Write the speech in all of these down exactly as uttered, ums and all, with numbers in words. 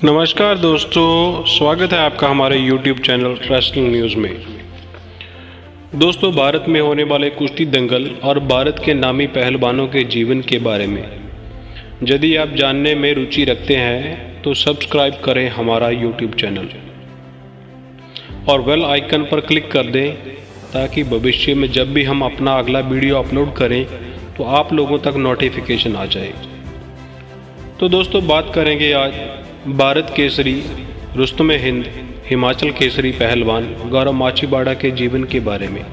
नमस्कार दोस्तों, स्वागत है आपका हमारे YouTube चैनल रेसलिंग न्यूज़ में। दोस्तों, भारत में होने वाले कुश्ती दंगल और भारत के नामी पहलवानों के जीवन के बारे में यदि आप जानने में रुचि रखते हैं तो सब्सक्राइब करें हमारा YouTube चैनल और बेल आइकन पर क्लिक कर दें ताकि भविष्य में जब भी हम अपना अगला वीडियो अपलोड करें तो आप लोगों तक नोटिफिकेशन आ जाए। तो दोस्तों, बात करेंगे आज भारत केसरी रुस्तम हिंद हिमाचल केसरी पहलवान गौरव माछीवाड़ा के जीवन के बारे में।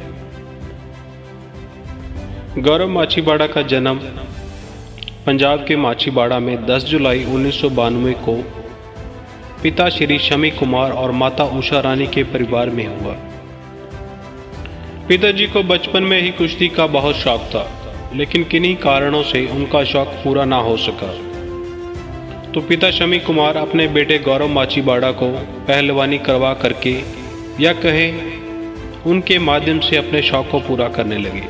गौरव माछीवाड़ा का जन्म पंजाब के माछीवाड़ा में दस जुलाई उन्नीस सौ बानवे को पिता श्री शमी कुमार और माता उषा रानी के परिवार में हुआ। पिताजी को बचपन में ही कुश्ती का बहुत शौक था, लेकिन किन्हीं कारणों से उनका शौक पूरा ना हो सका। तो पिता शमी कुमार अपने बेटे गौरव माछीवाड़ा को पहलवानी करवा करके या कहें उनके माध्यम से अपने शौक को पूरा करने लगे।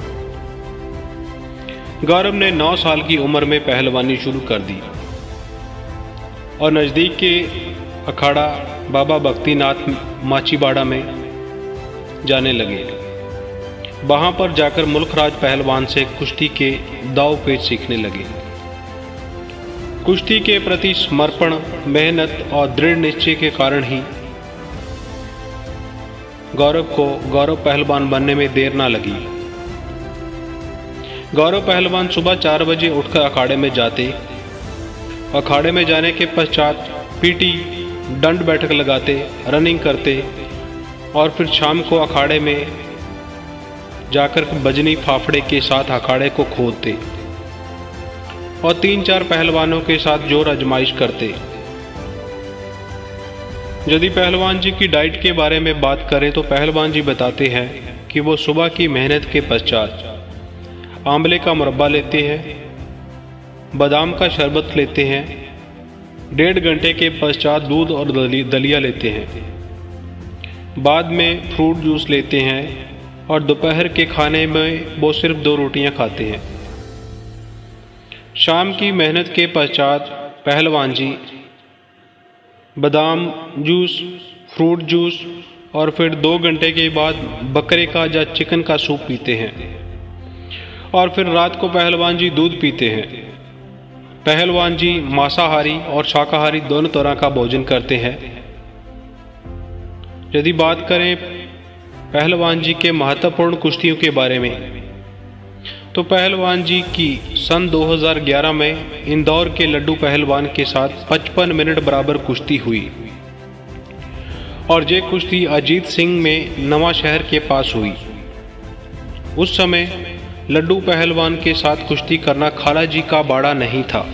गौरव ने नौ साल की उम्र में पहलवानी शुरू कर दी और नज़दीक के अखाड़ा बाबा भक्तिनाथ माछीवाड़ा में जाने लगे। वहां पर जाकर मुल्कराज पहलवान से कुश्ती के दाव पेच सीखने लगे। कुश्ती के प्रति समर्पण, मेहनत और दृढ़ निश्चय के कारण ही गौरव को गौरव पहलवान बनने में देर ना लगी। गौरव पहलवान सुबह चार बजे उठकर अखाड़े में जाते, अखाड़े में जाने के पश्चात पीटी दंड बैठक लगाते, रनिंग करते और फिर शाम को अखाड़े में जाकर बजनी फाफड़े के साथ अखाड़े को खोदते और तीन चार पहलवानों के साथ जोर आजमाइश करते। यदि पहलवान जी की डाइट के बारे में बात करें तो पहलवान जी बताते हैं कि वो सुबह की मेहनत के पश्चात आंवले का मुरब्बा लेते हैं, बादाम का शरबत लेते हैं, डेढ़ घंटे के पश्चात दूध और दलिया लेते हैं, बाद में फ्रूट जूस लेते हैं और दोपहर के खाने में वो सिर्फ दो रोटियां खाते हैं। शाम की मेहनत के पश्चात पहलवान जी बादाम जूस, फ्रूट जूस और फिर दो घंटे के बाद बकरे का या चिकन का सूप पीते हैं और फिर रात को पहलवान जी दूध पीते हैं। पहलवान जी मांसाहारी और शाकाहारी दोनों तरह का भोजन करते हैं। यदि बात करें पहलवान जी के महत्वपूर्ण कुश्तियों के बारे में तो पहलवान जी की सन दो हज़ार ग्यारह में इंदौर के लड्डू पहलवान के साथ पचपन मिनट बराबर कुश्ती हुई और ये कुश्ती अजीत सिंह में नवा शहर के पास हुई। उस समय लड्डू पहलवान के साथ कुश्ती करना खाला जी का बाड़ा नहीं था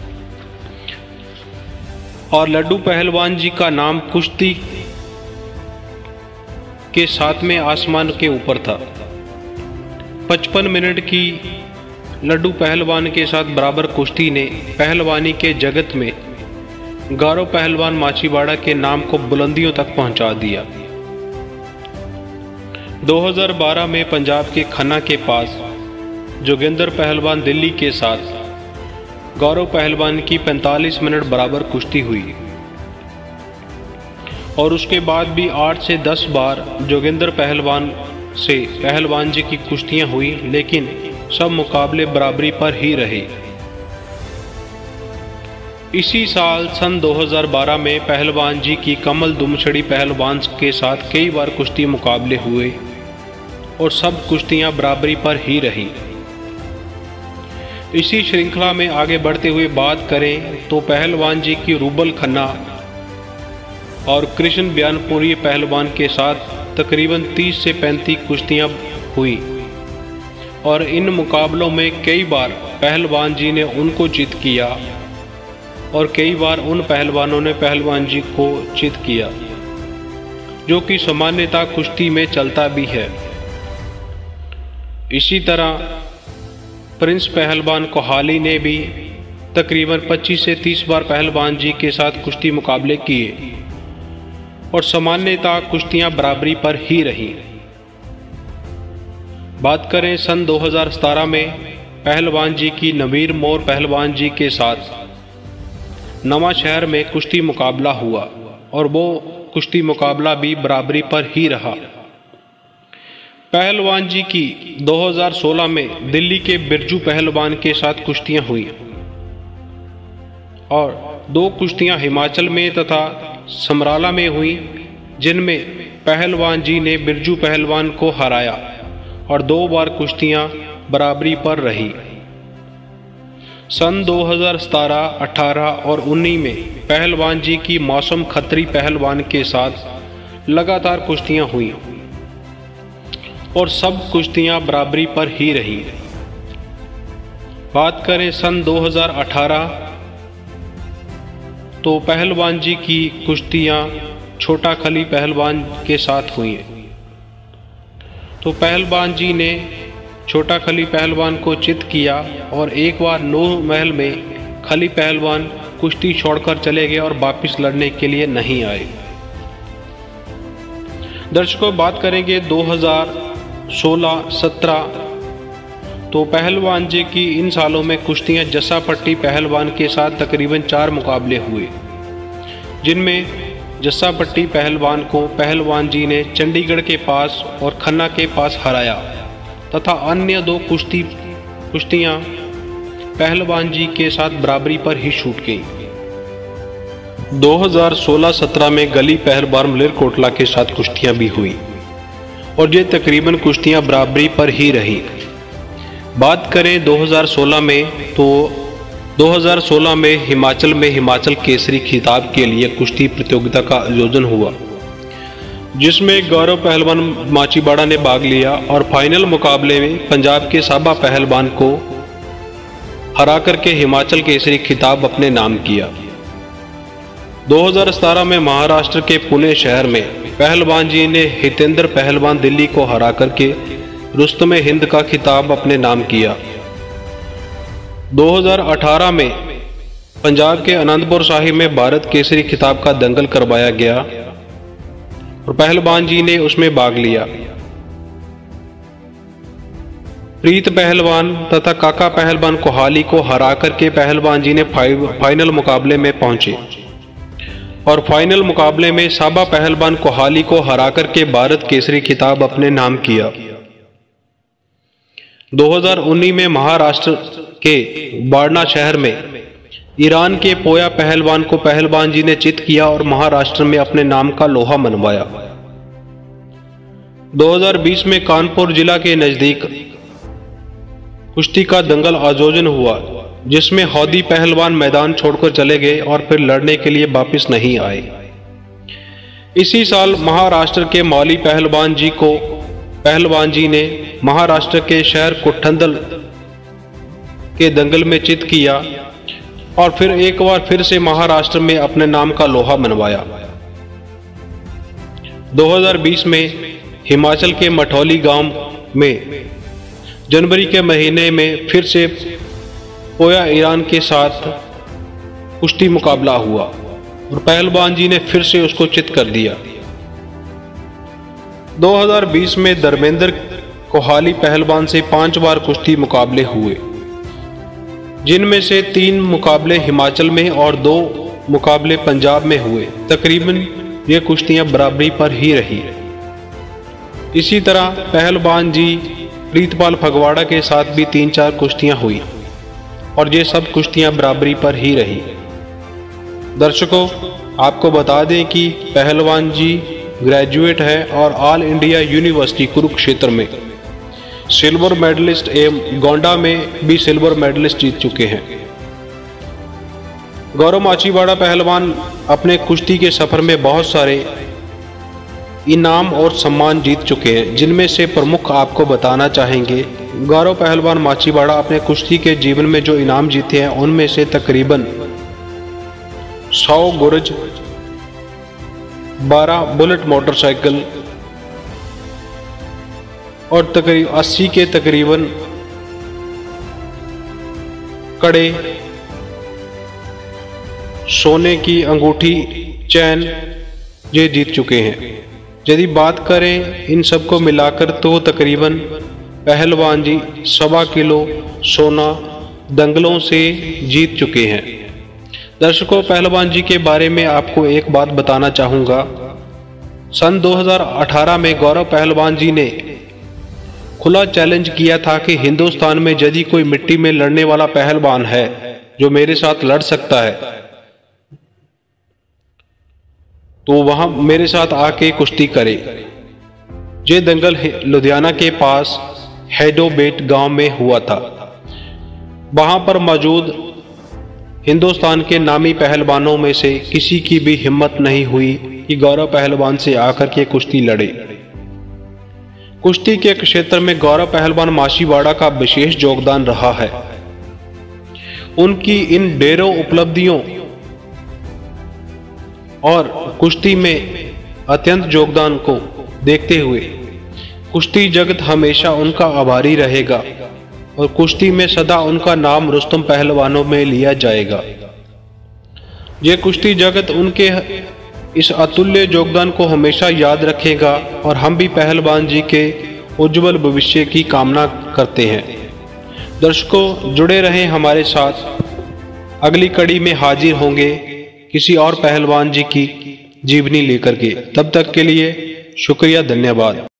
और लड्डू पहलवान जी का नाम कुश्ती के सातवें आसमान के ऊपर था। पचपन मिनट की लड्डू पहलवान के साथ बराबर कुश्ती ने पहलवानी के जगत में गौरव पहलवान माछीवाड़ा के नाम को बुलंदियों तक पहुंचा दिया। दो हज़ार बारह में पंजाब के खन्ना के पास जोगिंदर पहलवान दिल्ली के साथ गौरव पहलवान की पैंतालीस मिनट बराबर कुश्ती हुई और उसके बाद भी आठ से दस बार जोगिंदर पहलवान से पहलवान जी की कुश्तियां हुई, लेकिन सब मुकाबले बराबरी पर ही रहे। इसी साल सन दो हज़ार बारह में पहलवान जी की कमल दुमछड़ी पहलवान के साथ कई बार कुश्ती मुकाबले हुए और सब कुश्तियां बराबरी पर ही रही। इसी श्रृंखला में आगे बढ़ते हुए बात करें तो पहलवान जी की रूबल खन्ना और कृष्ण बयानपुरी पहलवान के साथ तकरीबन तीस से पैंतीस कुश्तियां हुई और इन मुकाबलों में कई बार पहलवान जी ने उनको चित किया और कई बार उन पहलवानों ने पहलवान जी को चित किया, जो कि सामान्यतः कुश्ती में चलता भी है। इसी तरह प्रिंस पहलवान कोहाली ने भी तकरीबन पच्चीस से तीस बार पहलवान जी के साथ कुश्ती मुकाबले किए और सामान्यतः कुश्तियां बराबरी पर ही रही। बात करें सन दो हज़ार सत्रह में पहलवान जी की नवीर मोर पहलवान जी के साथ नवांशहर में कुश्ती मुकाबला हुआ और वो कुश्ती मुकाबला भी बराबरी पर ही रहा। पहलवान जी की दो हज़ार सोलह में दिल्ली के बिरजू पहलवान के साथ कुश्तियां हुई और दो कुश्तियां हिमाचल में तथा समराला में हुई, जिनमें पहलवान जी ने बिरजू पहलवान को हराया और दो बार कुश्तियां बराबरी पर रही। सन दो हज़ार सत्रह, अठारह और उन्नीस में पहलवान जी की मौसम खत्री पहलवान के साथ लगातार कुश्तियां हुई और सब कुश्तियां बराबरी पर ही रही। बात करें सन दो हज़ार अठारह तो पहलवान जी की कुश्तियां छोटा खली पहलवान के साथ हुई। तो पहलवान जी ने छोटा खली पहलवान को चित किया और एक बार नूर महल में खली पहलवान कुश्ती छोड़कर चले गए और वापस लड़ने के लिए नहीं आए। दर्शकों, बात करेंगे दो हज़ार सोलह सत्रह तो पहलवान जी की इन सालों में कुश्तियां जस्सा पट्टी पहलवान के साथ तकरीबन चार मुकाबले हुए, जिनमें जस्सा पट्टी पहलवान को पहलवान जी ने चंडीगढ़ के पास और खन्ना के पास हराया तथा अन्य दो कुश्ती कुश्तियां पहलवान जी के साथ बराबरी पर ही छूट गई। दो हज़ार सोलह सत्रह में गली पहलवान मलेरकोटला के साथ कुश्तियां भी हुई और ये तकरीबन कुश्तियां बराबरी पर ही रही। बात करें दो हज़ार सोलह में तो दो हज़ार सोलह में हिमाचल में हिमाचल केसरी खिताब के लिए कुश्ती प्रतियोगिता का आयोजन हुआ, जिसमें गौरव पहलवान माचीवाड़ा ने भाग लिया और फाइनल मुकाबले में पंजाब के साबा पहलवान को हरा करके हिमाचल केसरी खिताब अपने नाम किया। दो हज़ार सत्रह में महाराष्ट्र के पुणे शहर में पहलवान जी ने हितेंद्र पहलवान दिल्ली को हरा करके रुस्तमे हिंद का खिताब अपने नाम किया। दो हज़ार अठारह में पंजाब के आनंदपुर साहिब में भारत केसरी खिताब का दंगल करवाया गया और पहलवान जी ने उसमें भाग लिया। प्रीत पहलवान तथा काका पहलवान कोहाली को हरा करके पहलवान जी ने फाइनल मुकाबले में पहुंचे और फाइनल मुकाबले में साबा पहलवान कोहाली को हरा करके भारत केसरी खिताब अपने नाम किया। दो हज़ार उन्नीस में महाराष्ट्र के बाड़ना शहर में ईरान के पोया पहलवान को पहलवान जी ने चित किया और महाराष्ट्र में अपने नाम का लोहा मनवाया। दो हज़ार बीस में कानपुर जिला के नजदीक कुश्ती का दंगल आयोजन हुआ, जिसमें हौदी पहलवान मैदान छोड़कर चले गए और फिर लड़ने के लिए वापस नहीं आए। इसी साल महाराष्ट्र के मौली पहलवान जी को पहलवान जी ने महाराष्ट्र के शहर कुठंदल के दंगल में चित किया और फिर एक बार फिर से महाराष्ट्र में अपने नाम का लोहा मनवाया। दो हज़ार बीस में हिमाचल के मठौली गांव में जनवरी के महीने में फिर से पोया ईरान के साथ कुश्ती मुकाबला हुआ और पहलवान जी ने फिर से उसको चित कर दिया। दो हज़ार बीस में धर्मेंद्र कोहाली पहलवान से पांच बार कुश्ती मुकाबले हुए, जिनमें से तीन मुकाबले हिमाचल में और दो मुकाबले पंजाब में हुए। तकरीबन ये कुश्तियां बराबरी पर ही रही। इसी तरह पहलवान जी प्रीतपाल फगवाड़ा के साथ भी तीन चार कुश्तियां हुई और ये सब कुश्तियां बराबरी पर ही रही। दर्शकों, आपको बता दें कि पहलवान जी ग्रेजुएट है और ऑल इंडिया यूनिवर्सिटी कुरुक्षेत्र में सिल्वर मेडलिस्ट एवं गोंडा में भी सिल्वर मेडलिस्ट जीत चुके हैं। गौरव माचीवाड़ा पहलवान अपने कुश्ती के सफर में बहुत सारे इनाम और सम्मान जीत चुके हैं, जिनमें से प्रमुख आपको बताना चाहेंगे। गौरव पहलवान माचीवाड़ा अपने कुश्ती के जीवन में जो इनाम जीते हैं उनमें से तकरीबन सौ गुरज, बारह बुलेट मोटरसाइकिल और तकरीबन अस्सी के तकरीबन कड़े, सोने की अंगूठी, चैन ये जीत चुके हैं। यदि बात करें इन सबको मिलाकर तो तकरीबन पहलवान जी सवा किलो सोना दंगलों से जीत चुके हैं। दर्शकों, पहलवान जी के बारे में आपको एक बात बताना चाहूँगा। सन दो हज़ार अठारह में गौरव पहलवान जी ने खुला चैलेंज किया था कि हिंदुस्तान में यदि कोई मिट्टी में लड़ने वाला पहलवान है जो मेरे साथ लड़ सकता है तो वहां मेरे साथ आके कुश्ती करे। ये दंगल लुधियाना के पास हैडोबेट गांव में हुआ था। वहां पर मौजूद हिंदुस्तान के नामी पहलवानों में से किसी की भी हिम्मत नहीं हुई कि गौरव पहलवान से आकर के कुश्ती लड़े। कुश्ती के क्षेत्र में गौरव पहलवान माछीवाड़ा का विशेष योगदान रहा है। उनकी इन ढेरों उपलब्धियों और कुश्ती में अत्यंत योगदान को देखते हुए कुश्ती जगत हमेशा उनका आभारी रहेगा और कुश्ती में सदा उनका नाम रुस्तम पहलवानों में लिया जाएगा। ये कुश्ती जगत उनके इस अतुल्य योगदान को हमेशा याद रखेगा और हम भी पहलवान जी के उज्जवल भविष्य की कामना करते हैं। दर्शकों, जुड़े रहें हमारे साथ। अगली कड़ी में हाजिर होंगे किसी और पहलवान जी की जीवनी लेकर के। तब तक के लिए शुक्रिया, धन्यवाद।